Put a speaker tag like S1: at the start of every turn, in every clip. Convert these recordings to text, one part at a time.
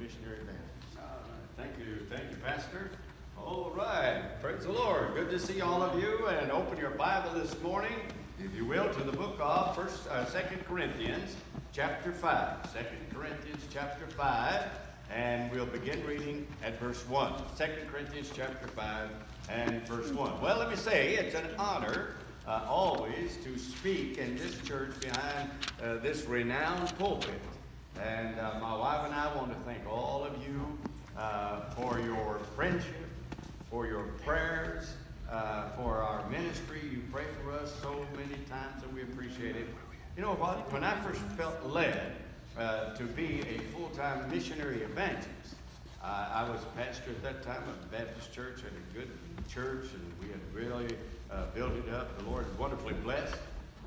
S1: missionary evangelist. All right. Thank you, Pastor. All right, praise the Lord. Good to see all of you, and open your Bible this morning, if you will, to the book of 2 Corinthians chapter 5. 2 Corinthians chapter 5, and we'll begin reading at verse 1. 2 Corinthians chapter 5 and verse 1. Well, let me say, it's an honor always to speak in this church behind this renowned pulpit. And my wife and I want to thank all of you for your friendship, for your prayers, for our ministry. You pray for us so many times, and we appreciate it. You know what? When I first felt led to be a full-time missionary evangelist, I was a pastor at that time of a Baptist church, at a good church, and we had really built it up. The Lord is wonderfully blessed.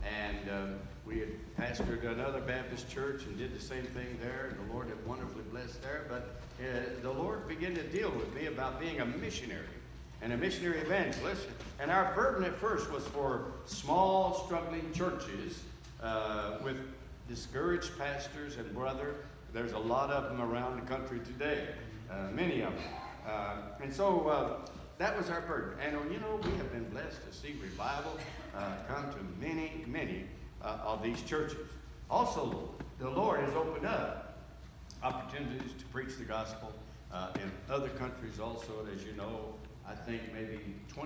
S1: And we had pastored another Baptist church and did the same thing there, and the Lord had wonderfully blessed there. But the Lord began to deal with me about being a missionary and a missionary evangelist. And our burden at first was for small, struggling churches with discouraged pastors and brother. There's a lot of them around the country today, many of them. And so that was our burden. And you know, we have been blessed to see revival come to many, many of these churches. Also, the Lord has opened up opportunities to preach the gospel in other countries also. As you know, I think maybe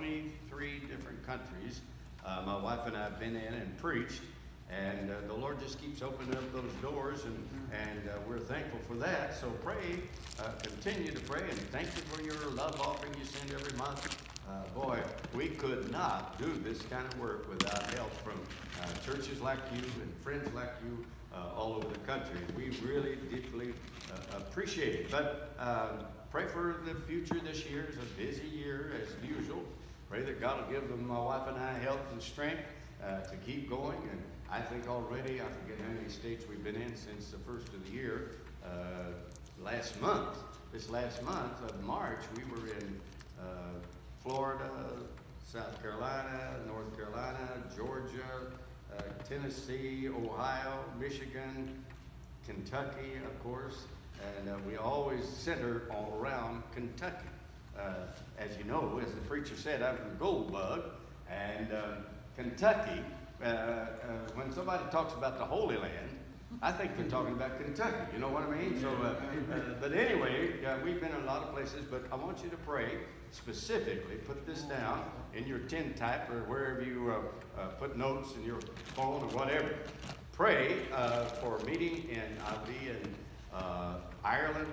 S1: 23 different countries my wife and I have been in and preached. And the Lord just keeps opening up those doors, and we're thankful for that. So pray, continue to pray, and thank you for your love offering you send every month. Boy, we could not do this kind of work without help from churches like you and friends like you all over the country. We really deeply appreciate it. But pray for the future. This year is a busy year as usual. Pray that God will give my wife and I health and strength to keep going. And I think already, I forget how many states we've been in since the first of the year. This last month of March, we were in Florida, South Carolina, North Carolina, Georgia, Tennessee, Ohio, Michigan, Kentucky, of course, and we always center all around Kentucky. As you know, as the preacher said, I'm from Goldbug, and Kentucky, when somebody talks about the Holy Land, I think they're talking about Kentucky, you know what I mean? So, but anyway, we've been in a lot of places, but I want you to pray specifically, put this down in your tintype or wherever you put notes in your phone or whatever. Pray for a meeting I'll be in Ireland,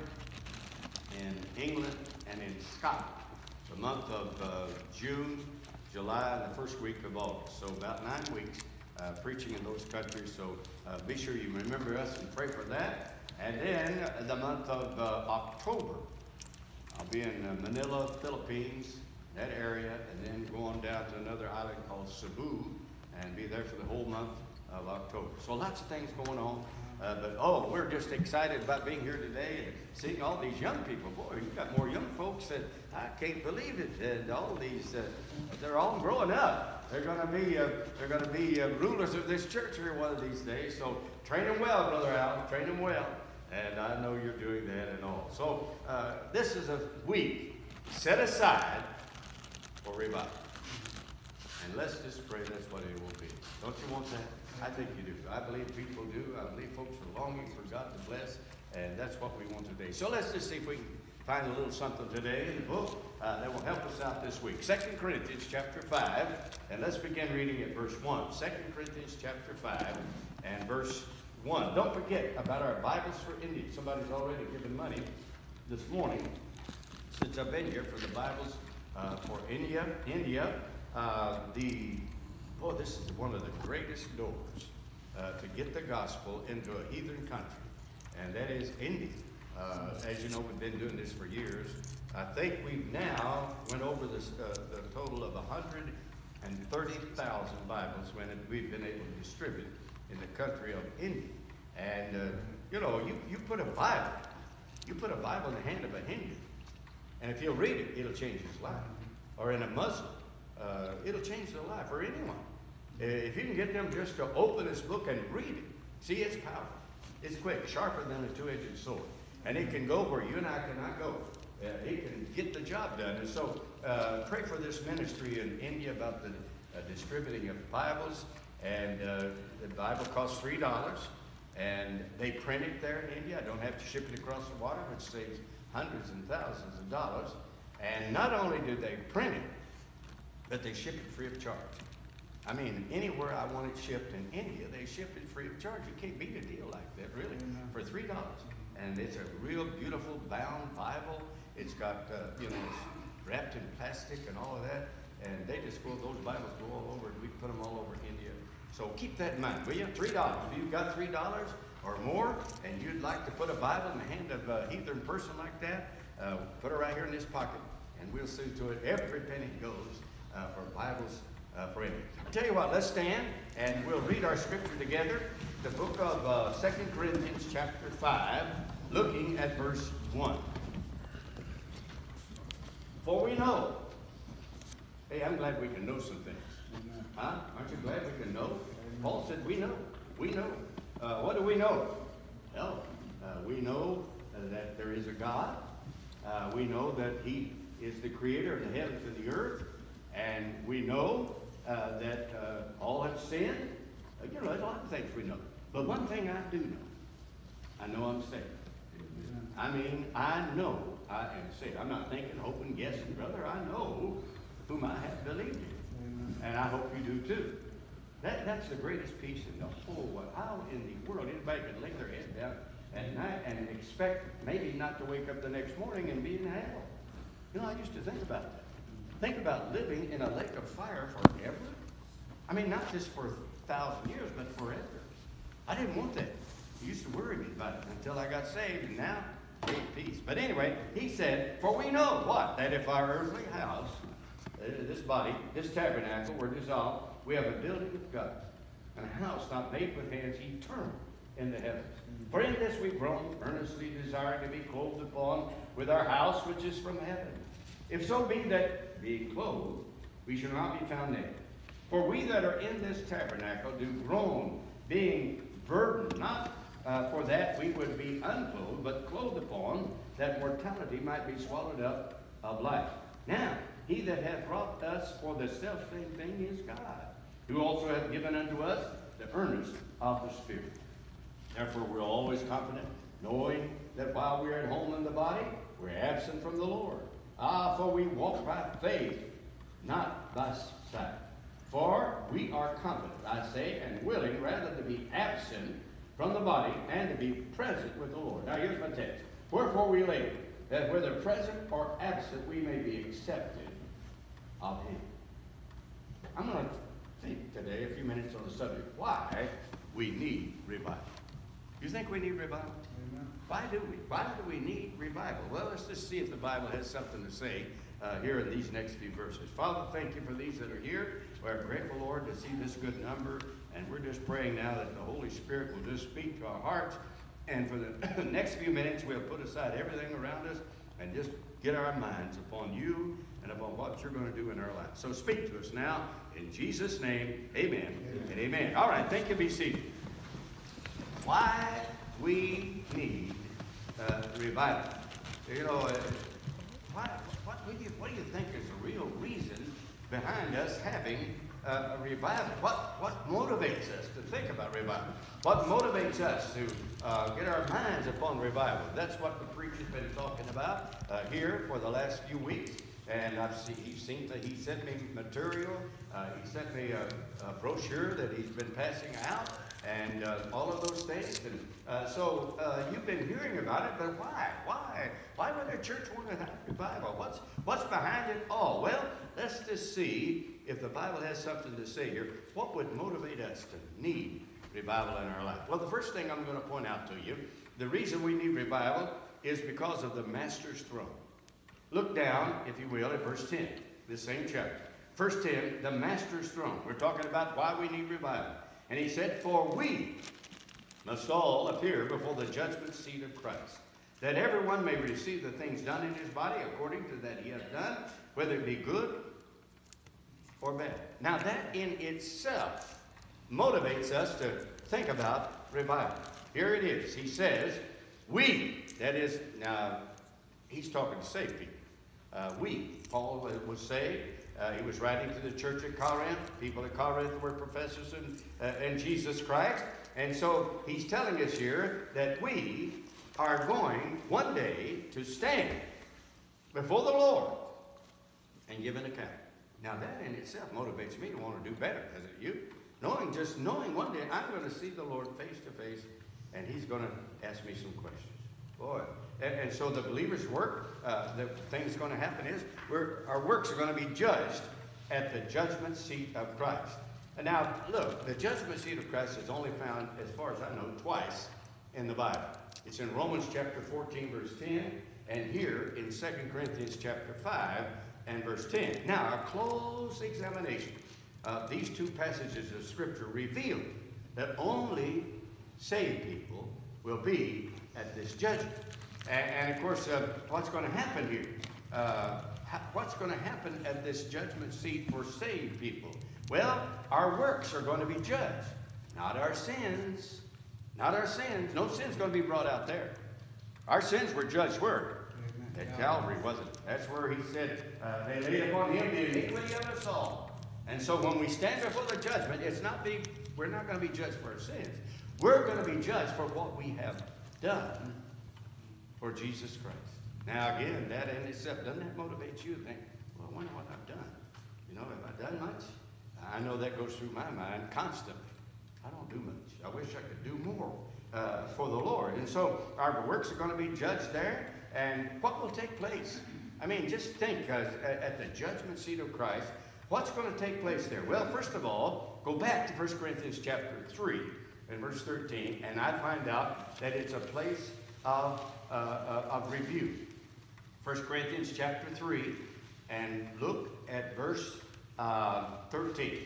S1: in England, and in Scotland, the month of June, July, and the first week of August. So about 9 weeks preaching in those countries. So be sure you remember us and pray for that. And then the month of October, I'll be in Manila, Philippines, that area, and then go on down to another island called Cebu and be there for the whole month of October. So lots of things going on. But we're just excited about being here today and seeing all these young people. Boy, you've got more young folks that I can't believe it. And all these, they're all growing up. They're going to be rulers of this church here one of these days. So train them well, Brother Al. Train them well. And I know you're doing that and all. So this is a week set aside for revival. And let's just pray that's what it will be. Don't you want that? I think you do. I believe people do. I believe folks are longing for God to bless, and that's what we want today. So let's just see if we can find a little something today in the book that will help us out this week. 2 Corinthians chapter 5, and let's begin reading at verse 1. 2 Corinthians chapter 5 and verse 1. Don't forget about our Bibles for India. Somebody's already given money this morning since I've been here for the Bibles for India. This is one of the greatest doors to get the gospel into a heathen country, and that is India. As you know, we've been doing this for years. I think we've now went over the total of 130,000 Bibles when we've been able to distribute in the country of India. And you put a Bible in the hand of a Hindu, and if he'll read it, it'll change his life. Or in a Muslim, it'll change their life, or anyone. If you can get them just to open this book and read it, see, it's powerful. It's quick, sharper than a two-edged sword. And it can go where you and I cannot go. It can get the job done. And so pray for this ministry in India about the distributing of Bibles. And the Bible costs $3. And they print it there in India. I don't have to ship it across the water, which saves hundreds and thousands of dollars. And not only do they print it, but they ship it free of charge. I mean, anywhere I want it shipped in India, they ship it free of charge. You can't beat a deal like that, really, for $3. And it's a real beautiful bound Bible. It's got, it's wrapped in plastic and all of that. And they just go, those Bibles go all over, and we put them all over India. So keep that in mind, will you? $3. If you've got $3 or more, and you'd like to put a Bible in the hand of a heathen person like that, put it right here in this pocket, and we'll see to it every penny goes for Bibles for India. I'll tell you what, let's stand, and we'll read our scripture together. The book of 2 Corinthians chapter 5, looking at verse 1. For we know. Hey, I'm glad we can know some things. Huh? Aren't you glad we can know? Paul said we know. We know. What do we know? Well, we know that there is a God. We know that He is the creator of the heavens and the earth. And we know that all have sinned. There's a lot of things we know. But one thing I do know, I know I'm saved. I mean, I know I am saved. I'm not thinking, hoping, guessing, brother. I know whom I have believed in. And I hope you do too. That's the greatest peace in the whole world. How in the world anybody can lay their head down at night and expect maybe not to wake up the next morning and be in hell? I used to think about that. Think about living in a lake of fire forever. I mean, not just for 1,000 years, but forever. I didn't want that. It used to worry me about it until I got saved, and now, great peace. But anyway, he said, for we know what? That if our earthly house, this body, this tabernacle, were dissolved, we have a building of God, and a house not made with hands, eternal in the heavens. For in this we groan, earnestly desiring to be clothed upon with our house which is from heaven. If so be that, being clothed, we shall not be found naked. For we that are in this tabernacle do groan, being burdened, not for that we would be unclothed, but clothed upon, that mortality might be swallowed up of life. Now, he that hath wrought us for the selfsame thing is God, who also hath given unto us the earnest of the Spirit. Therefore we're always confident, knowing that while we are at home in the body, we're absent from the Lord. For we walk by faith, not by sight. For we are confident, I say, and willing rather to be absent from the body and to be present with the Lord. Now here's my text. Wherefore we labor, that whether present or absent we may be accepted of Him. I'm going to think today a few minutes on the subject, why we need revival. You think we need revival? Amen. Why do we? Why do we need revival? Well, let's just see if the Bible has something to say here in these next few verses. Father, thank you for these that are here. We're grateful, Lord, to see this good number. And we're just praying now that the Holy Spirit will just speak to our hearts. And for the next few minutes, we'll put aside everything around us and just get our minds upon you and upon what you're going to do in our lives. So speak to us now. In Jesus' name, amen, and amen. All right, thank you. Be seated. Why we need revival. What do you think is the real reason behind us having a revival? What motivates us to think about revival? What motivates us to get our minds upon revival? That's what the preacher's been talking about here for the last few weeks. And he sent me material. He sent me a brochure that he's been passing out, and all of those things. And so you've been hearing about it, but why? Why would a church want to have revival? What's behind it all? Well, let's just see if the Bible has something to say here. What would motivate us to need revival in our life? Well, the first thing I'm going to point out to you, the reason we need revival is because of the Master's throne. Look down, if you will, at verse 10, this same chapter. Verse 10, the Master's throne. We're talking about why we need revival. And he said, for we must all appear before the judgment seat of Christ, that everyone may receive the things done in his body according to that he hath done, whether it be good or bad. Now that in itself motivates us to think about revival. Here it is. He says, we that is, now, he's talking to saved people. Paul was saved. He was writing to the church at Corinth. People at Corinth were professors in Jesus Christ. And so he's telling us here that we are going one day to stand before the Lord and give an account. Now that in itself motivates me to want to do better, doesn't it you? Knowing one day I'm going to see the Lord face to face and he's going to ask me some questions. Boy. And so the believer's work, the thing that's going to happen is our works are going to be judged at the judgment seat of Christ. And now, look, the judgment seat of Christ is only found, as far as I know, twice in the Bible. It's in Romans chapter 14, verse 10, and here in 2 Corinthians chapter 5 and verse 10. Now, a close examination of these two passages of Scripture reveal that only saved people will be at this judgment. And of course, what's going to happen here? What's going to happen at this judgment seat for saved people? Well, our works are going to be judged, not our sins. Not our sins. No sin's going to be brought out there. Our sins were judged where? At Calvary, wasn't it? That's where he said, they laid upon him the iniquity of us all. And so when we stand before the judgment, we're not going to be judged for our sins. We're going to be judged for what we have done for Jesus Christ. Now again, that in itself, doesn't that motivate you to think, well, I wonder what I've done? You know, have I done much? I know that goes through my mind constantly. I don't do much. I wish I could do more for the Lord. And so our works are going to be judged there. And what will take place? I mean, just think at the judgment seat of Christ, what's going to take place there? Well, first of all, go back to 1 Corinthians chapter 3 and verse 13, and I find out that it's a place of review. 1 Corinthians chapter 3, and look at verse 13.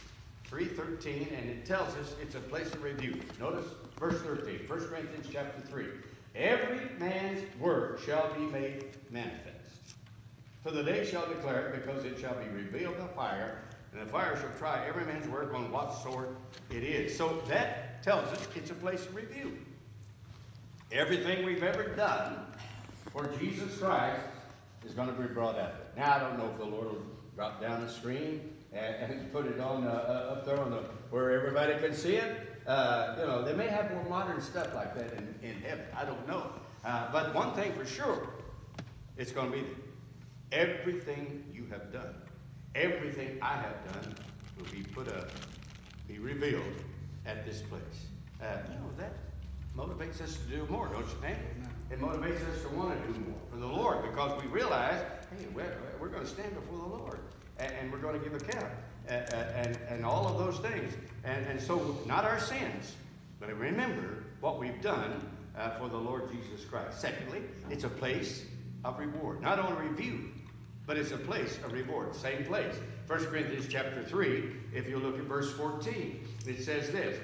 S1: 3:13, and it tells us it's a place of review. Notice verse 13, 1 Corinthians chapter 3. Every man's work shall be made manifest. For the day shall declare it, because it shall be revealed by fire, and the fire shall try every man's work on what sort it is. So that tells us it's a place of review. Everything we've ever done for Jesus Christ is going to be brought out. Now, I don't know if the Lord will drop down the screen and put it on up there where everybody can see it. You know, they may have more modern stuff like that in heaven. I don't know. But one thing for sure, it's going to be there. Everything you have done, everything I have done will be put up, be revealed at this place. You know, that motivates us to do more, don't you think? It motivates us to want to do more for the Lord, because we realize, hey, we're going to stand before the Lord. And we're going to give account, and all of those things. And so, not our sins, but remember what we've done for the Lord Jesus Christ. Secondly, it's a place of reward. Not only review, but it's a place of reward. Same place. 1 Corinthians chapter 3, if you look at verse 14, it says this: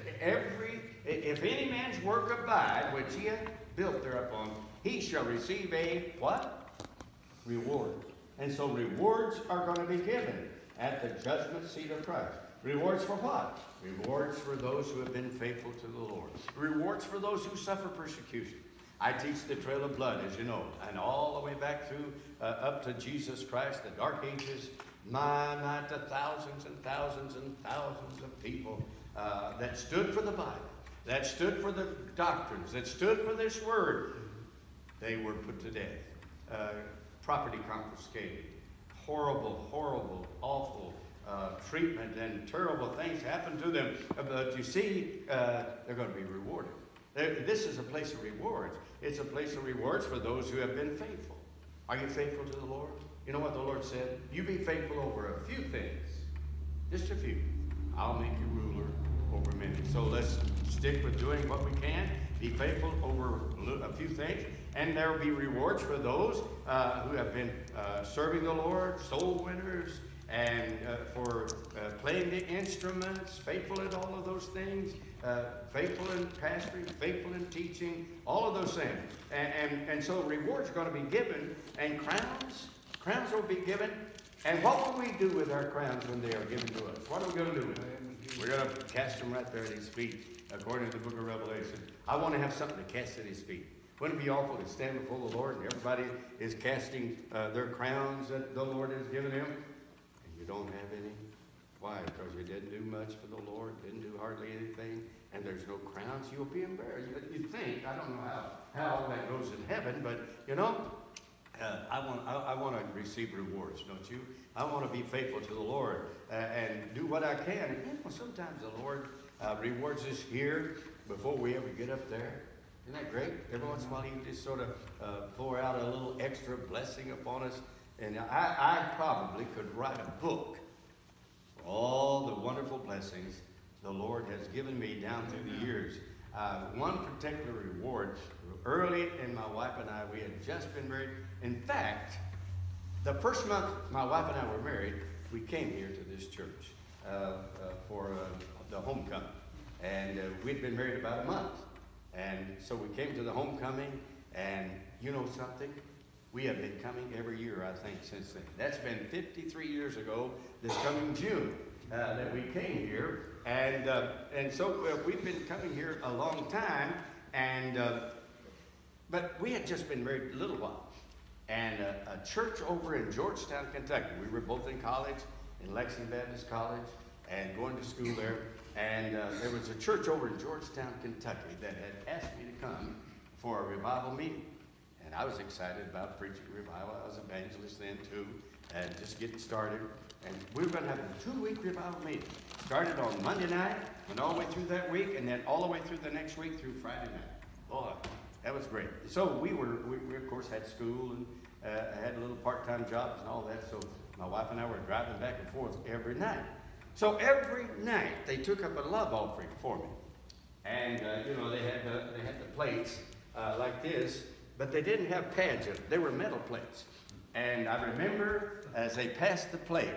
S1: if any man's work abide, which he hath built thereupon, he shall receive a what? Reward. And so rewards are going to be given at the judgment seat of Christ. Rewards for what? Rewards for those who have been faithful to the Lord. Rewards for those who suffer persecution. I teach the trail of blood, as you know, and all the way back through up to Jesus Christ, the Dark Ages, to thousands and thousands and thousands of people that stood for the Bible, that stood for the doctrines, that stood for this word. They were put to death. Property confiscated, horrible, awful treatment, and terrible things happened to them. But you see, they're going to be rewarded. This is a place of rewards. It's a place of rewards for those who have been faithful. Are you faithful to the Lord? You know what the Lord said? You be faithful over a few things, just a few. I'll make you ruler over many. So let's stick with doing what we can. Be faithful over a few things. And there will be rewards for those who have been serving the Lord, soul winners, and for playing the instruments, faithful in all of those things, faithful in pastoring, faithful in teaching, all of those things. And so rewards are going to be given, and crowns will be given. And what will we do with our crowns when they are given to us? What are we going to do with them? We're going to cast them right there at his feet, according to the book of Revelation. I want to have something to cast at his feet. Wouldn't it be awful to stand before the Lord and everybody is casting their crowns that the Lord has given him, and you don't have any? Why? Because you didn't do much for the Lord, didn't do hardly anything, and there's no crowns. You'll be embarrassed. You'd think, I don't know how all that goes in heaven, but you know, I want to receive rewards, don't you? I want to be faithful to the Lord and do what I can. And you know, sometimes the Lord rewards us here before we ever get up there. Isn't that great? Every once in a while, He just sort of pour out a little extra blessing upon us. And I probably could write a book for all the wonderful blessings the Lord has given me down through the years. One particular reward, early in my wife and I, we had just been married. In fact, the first month my wife and I were married, we came here to this church for the homecoming. And we'd been married about a month. And so we came to the homecoming, and you know something? We have been coming every year, I think, since then. That's been 53 years ago, this coming June, that we came here. And so we've been coming here a long time, but we had just been married a little while. And a church over in Georgetown, Kentucky. We were both in college, in Lexington Baptist College, and going to school there. And there was a church over in Georgetown, Kentucky that had asked me to come for a revival meeting. And I was excited about preaching revival. I was an evangelist then too, and just getting started. And we were going to have a 2-week revival meeting. Started on Monday night, went all the way through that week, and then all the way through the next week through Friday night. Boy, that was great. So we of course had school and had little part-time jobs and all that. So my wife and I were driving back and forth every night. So every night they took up a love offering for me. And you know, they had the plates like this, but they didn't have pads in them. They were metal plates. And I remember as they passed the plate,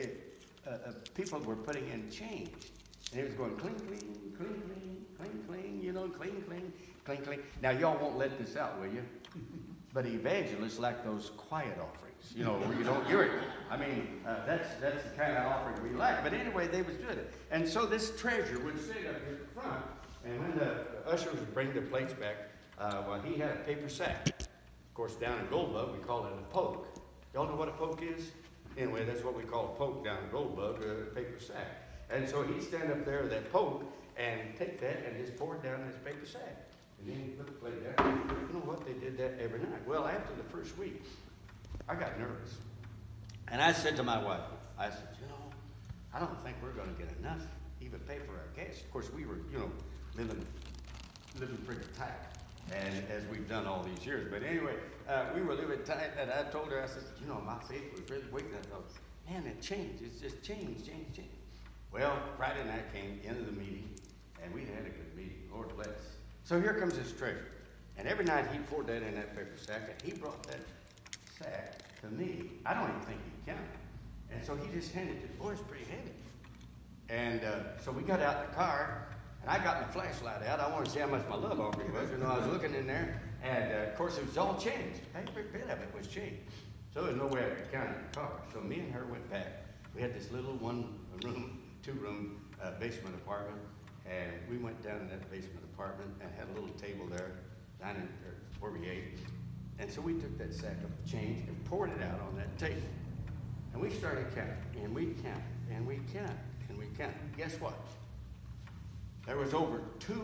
S1: people were putting in change. And it was going cling, cling, cling, cling, cling, cling, you know, cling, cling, cling, cling. Now, y'all won't let this out, will you? But evangelists like those quiet offerings, you know, where you don't hear it. I mean, that's the kind of offering we like. But anyway, they was doing it. And so this treasure would sit up here at the front. And when the ushers would bring the plates back, well, he had a paper sack. Of course, down in Goldbug, we call it a poke. Y'all know what a poke is? Anyway, that's what we call a poke down in Goldbug, a paper sack. And so he'd stand up there with that poke and take that and just pour it down in his paper sack. And then he'd put the plate down. You know what? They did that every night. Well, after the first week, I got nervous. And I said to my wife, I said, you know, I don't think we're going to get enough to even pay for our gas. Of course, we were, you know, living pretty tight. And as we've done all these years. But anyway, we were living tight, and I told her, I said, you know, my faith was really weak. And I thought, man, it changed. It's just changed. Well, Friday night came, end of the meeting, and we had a good meeting. Lord bless. So here comes this treasure. And every night he poured that in that paper sack, and he brought that sack to me. I don't even think he counted. And so he just handed it. Boy, it's pretty heavy. And so we got out in the car, and I got my flashlight out. I wanted to see how much my love offering was. You know, I was looking in there, and of course it was all changed. Every bit of it was changed. So there's no way I could count it in the car. So me and her went back. We had this little 2-room basement apartment, and we went down in that basement apartment and had a little table there, dining there where we ate. And so we took that sack of change and poured it out on that table. And we started counting, and we counted, and we counted, and we counted. Guess what? There was over $200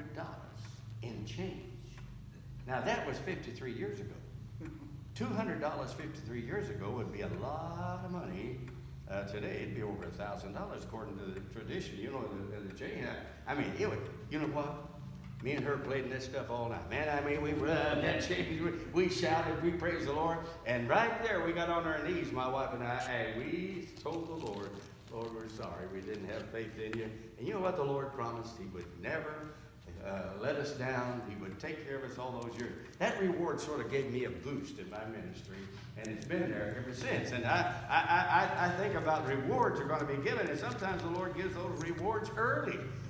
S1: in change. Now that was 53 years ago. $200 53 years ago would be a lot of money. Today it'd be over $1,000 according to the tradition. You know, the change. I mean, it would, you know what? Me and her played in that stuff all night. Man, I mean, we rubbed that change. We shouted, we praised the Lord. And right there, we got on our knees, my wife and I, and we told the Lord, Lord, we're sorry we didn't have faith in you. And you know what the Lord promised? He would never let us down. He would take care of us all those years. That reward sort of gave me a boost in my ministry, and it's been there ever since. And I think about rewards are going to be given, and sometimes the Lord gives those rewards early.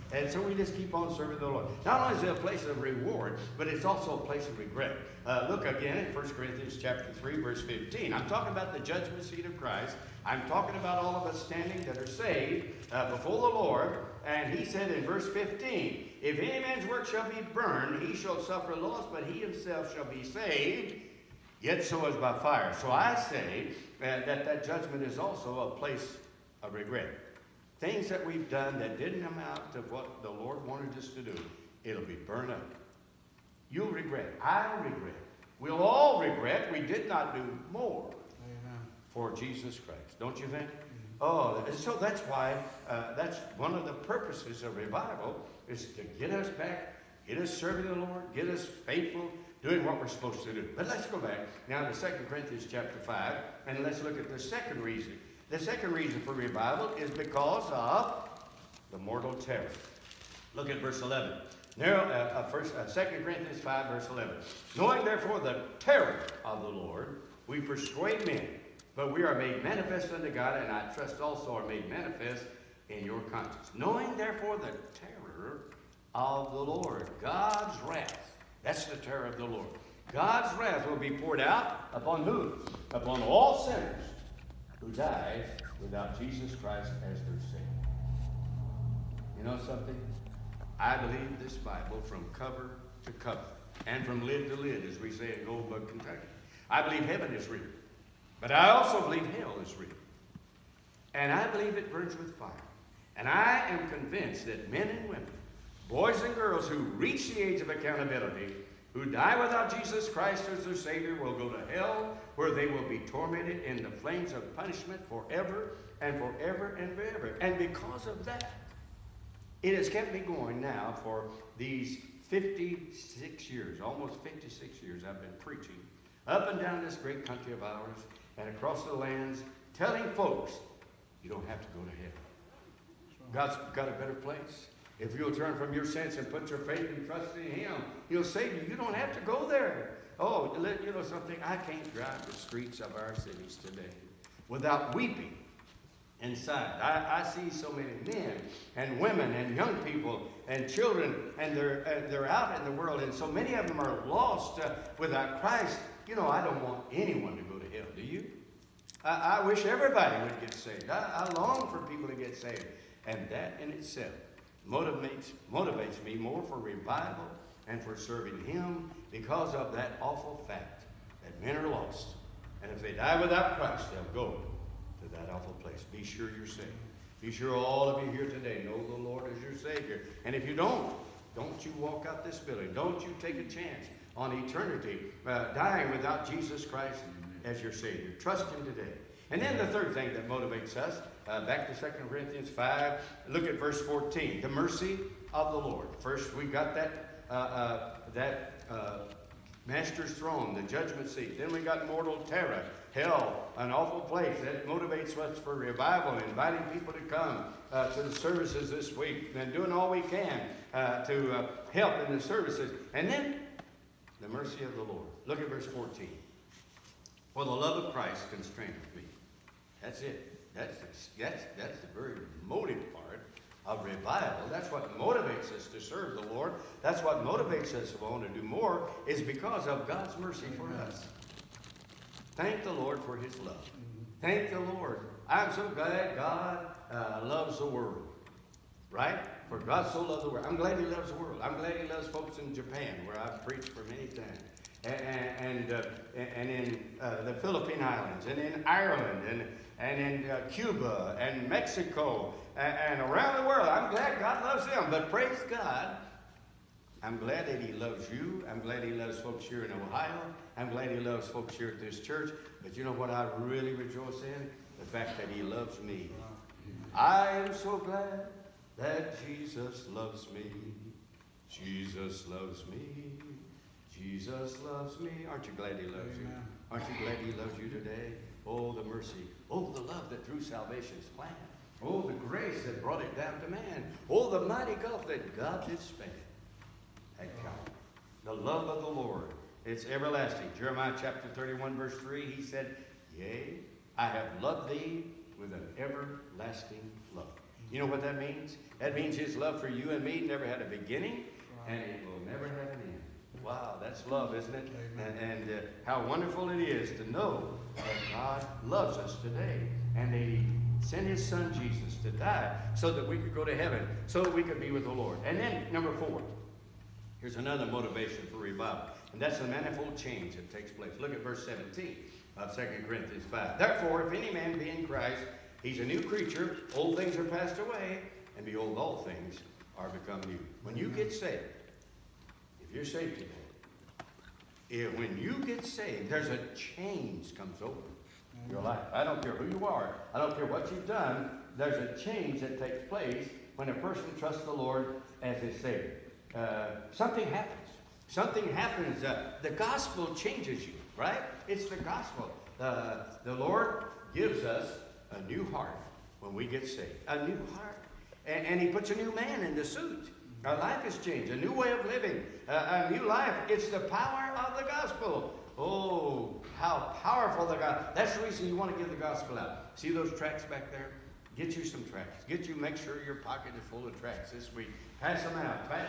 S1: And so we just keep on serving the Lord. Not only is it a place of reward, but it's also a place of regret. Look again in 1 Corinthians chapter 3, verse 15. I'm talking about the judgment seat of Christ. I'm talking about all of us standing that are saved before the Lord. And he said in verse 15, if any man's work shall be burned, he shall suffer loss, but he himself shall be saved, yet so as by fire. So I say that judgment is also a place of regret. Things that we've done that didn't amount to what the Lord wanted us to do, it'll be burned up. You'll regret. I'll regret. We'll all regret we did not do more for Jesus Christ. Don't you think? Oh, so that's why, that's one of the purposes of revival, is to get us back, get us serving the Lord, get us faithful, doing what we're supposed to do. But let's go back now to 2 Corinthians chapter 5, and let's look at the second reason. The second reason for revival is because of the mortal terror. Look at verse 11. Now, 2 Corinthians 5, verse 11. Knowing therefore the terror of the Lord, we persuade men, but we are made manifest unto God, and I trust also are made manifest in your conscience. Knowing therefore the terror of the Lord, God's wrath. That's the terror of the Lord. God's wrath will be poured out upon who? Upon all sinners who died without Jesus Christ as their Savior. You know something? I believe this Bible from cover to cover and from lid to lid, as we say in Goldbug, Kentucky. I believe heaven is real, but I also believe hell is real. And I believe it burns with fire. And I am convinced that men and women, boys and girls who reach the age of accountability, who die without Jesus Christ as their Savior, will go to hell, where they will be tormented in the flames of punishment forever and forever and forever. And because of that, it has kept me going now for these 56 years, almost 56 years I've been preaching, up and down this great country of ours and across the lands, telling folks, you don't have to go to heaven. God's got a better place. If you'll turn from your sins and put your faith and trust in Him, He'll save you. You don't have to go there. Oh, you know something? I can't drive the streets of our cities today without weeping inside. I see so many men and women and young people and children, and they're out in the world, and so many of them are lost without Christ. You know, I don't want anyone to go to hell. Do you? I wish everybody would get saved. I long for people to get saved. And that in itself motivates me more for revival and for serving Him, because of that awful fact that men are lost. And if they die without Christ, they'll go to that awful place. Be sure you're saved. Be sure all of you here today know the Lord as your Savior. And if you don't you walk out this building. Don't you take a chance on eternity dying without Jesus Christ as your Savior. Trust Him today. And then the third thing that motivates us, back to 2 Corinthians 5, look at verse 14. The mercy of the Lord. First, we got that Master's throne, the judgment seat. Then we got mortal terror, hell, an awful place. That motivates us for revival, inviting people to come to the services this week, and doing all we can to help in the services. And then the mercy of the Lord. Look at verse 14. For the love of Christ constraineth me. That's it. That's the very motive part of revival. That's what motivates us to serve the Lord. That's what motivates us to want to do more, is because of God's mercy for us. Thank the Lord for His love. Thank the Lord. I'm so glad God loves the world. Right? For God so loved the world. I'm glad He loves the world. I'm glad He loves folks in Japan, where I've preached for many times. And in the Philippine Islands, and in Ireland, and in Cuba, and Mexico, and around the world. I'm glad God loves them. But praise God, I'm glad that He loves you. I'm glad He loves folks here in Ohio. I'm glad He loves folks here at this church. But you know what I really rejoice in? The fact that He loves me. I am so glad that Jesus loves me. Jesus loves me. Jesus loves me. Aren't you glad He loves you? Aren't you glad He loves you today? Oh, the mercy. Oh, the love that through salvation's plan. Oh, the grace that brought it down to man. Oh, the mighty gulf that God did span at Calvary. The love of the Lord, it's everlasting. Jeremiah chapter 31, verse 3, He said, Yea, I have loved thee with an everlasting love. You know what that means? That means his love for you and me never had a beginning, and it will never have an end. Wow, that's love, isn't it? And how wonderful it is to know that God loves us today, and that he sent his son Jesus to die so that we could go to heaven, so that we could be with the Lord. And then, number 4, here's another motivation for revival, and that's the manifold change that takes place. Look at verse 17 of 2 Corinthians 5. Therefore, if any man be in Christ, he's a new creature. Old things are passed away, and behold, all things are become new. When you get saved, if you're saved today, when you get saved, there's a change comes over your life. I don't care who you are. I don't care what you've done. There's a change that takes place when a person trusts the Lord as his Savior. Something happens. Something happens. The gospel changes you, right? It's the gospel. The Lord gives us a new heart when we get saved. A new heart. And he puts a new man in the suit. Our life has changed. A new way of living. A new life. It's the power of the gospel. Oh, how powerful the gospel. That's the reason you want to give the gospel out. See those tracts back there? Get you some tracts. Make sure your pocket is full of tracts this week. Pass them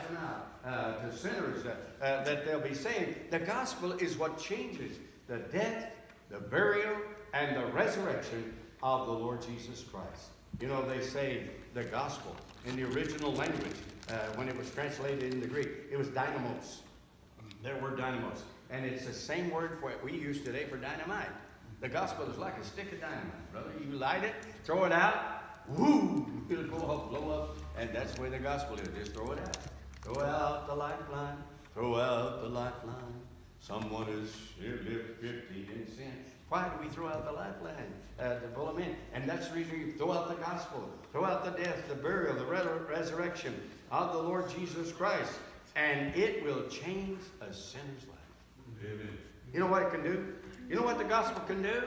S1: out to sinners that they'll be saved. The gospel is what changes the death, the burial, and the resurrection of the Lord Jesus Christ. You know, they say the gospel in the original language, when it was translated in the Greek, it was dynamos. Their word dynamos. And it's the same word for what we use today for dynamite. The gospel is like a stick of dynamite, brother. You light it, throw it out, whoo, it'll go up, blow up, and that's the way the gospel is. Just throw it out. Throw out the lifeline. Throw out the lifeline. Someone is lived 50 in sin. Why do we throw out the lifeline? To pull them in. And that's the reason you throw out the gospel. Throw out the death, the burial, the resurrection of the Lord Jesus Christ. And it will change a sinner's life. Amen. You know what it can do? You know what the gospel can do?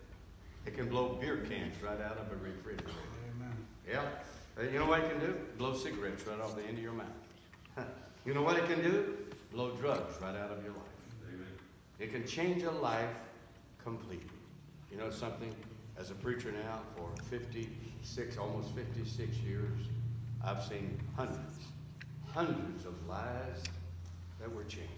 S1: It can blow beer cans right out of a refrigerator. Amen. Yeah. You know what it can do? Blow cigarettes right off the end of your mouth. You know what it can do? Blow drugs right out of your life. Amen. It can change a life completely. You know something? As a preacher now for 56, almost 56 years, I've seen hundreds of lives that were changed.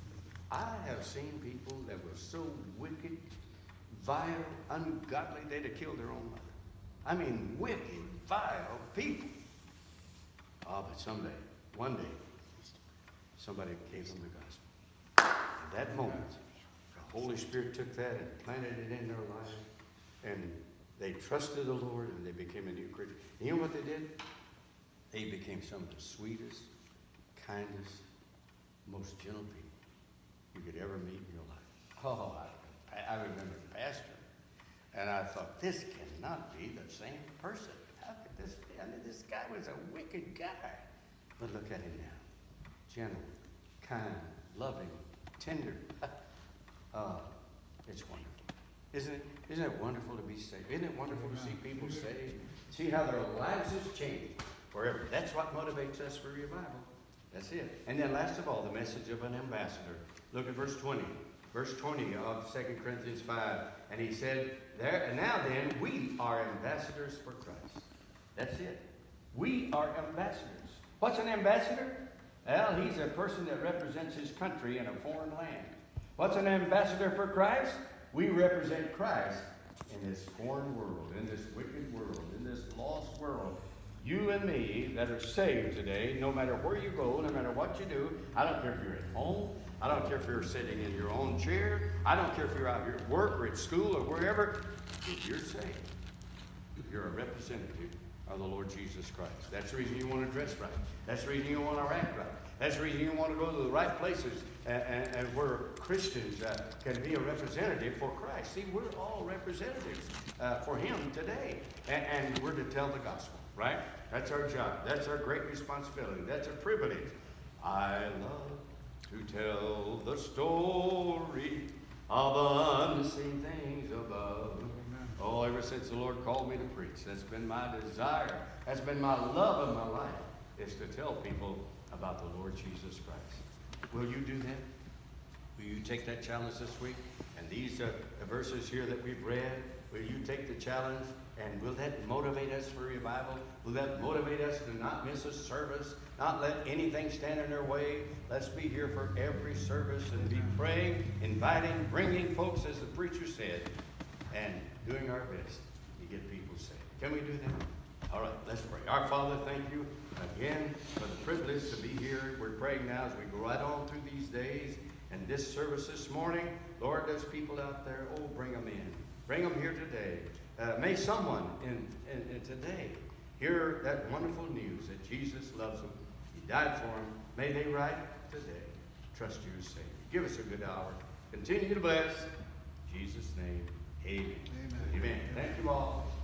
S1: I have seen people that were so wicked, vile, ungodly, they'd have killed their own mother. I mean, wicked, vile people. Oh, but one day, somebody gave them the gospel. At that moment, the Holy Spirit took that and planted it in their life, and they trusted the Lord, and they became a new creature. And you know what they did? They became some of the sweetest, kindest, most gentle people you could ever meet in your life. Oh, I remember the pastor, and I thought, this cannot be the same person. How could this be? I mean, this guy was a wicked guy. But look at him now. Gentle, kind, loving, tender. It's wonderful. Isn't it wonderful to be saved? Isn't it wonderful to see people saved? See how their lives has changed forever. That's what motivates us for revival. That's it. And then last of all, the message of an ambassador. Look at verse 20. Verse 20 of 2 Corinthians 5. And he said, now then, we are ambassadors for Christ. That's it. We are ambassadors. What's an ambassador? Well, he's a person that represents his country in a foreign land. What's an ambassador for Christ? We represent Christ in this foreign world, in this wicked world, in this lost world. You and me that are saved today, no matter where you go, no matter what you do, I don't care if you're at home, I don't care if you're sitting in your own chair, I don't care if you're out here at work or at school or wherever, if you're saved, you're a representative of the Lord Jesus Christ. That's the reason you want to dress right. That's the reason you want to act right. That's the reason you want to go to the right places and where Christians can be a representative for Christ. See, we're all representatives for Him today. And we're to tell the gospel, right? That's our job. That's our great responsibility. That's a privilege. I love to tell the story of unseen things above. Oh, ever since the Lord called me to preach, that's been my desire. That's been my love of my life, is to tell people about the Lord Jesus Christ. Will you do that? Will you take that challenge this week? And these verses here that we've read, Will you take the challenge? And will that motivate us for revival? Will that motivate us to not miss a service? Not let anything stand in our way? Let's be here for every service and be praying, inviting, bringing folks, as the preacher said, and doing our best to get people saved. Can we do that? All right, let's pray. Our Father, thank you again for the privilege to be here. We're praying now as we go right on through these days and this service this morning. Lord, there's people out there. Oh, bring them in. Bring them here today. May someone in today hear that wonderful news that Jesus loves them. He died for them. May they right today trust you as Savior. Give us a good hour. Continue to bless. In Jesus' name, amen. Amen. Amen. Thank you all.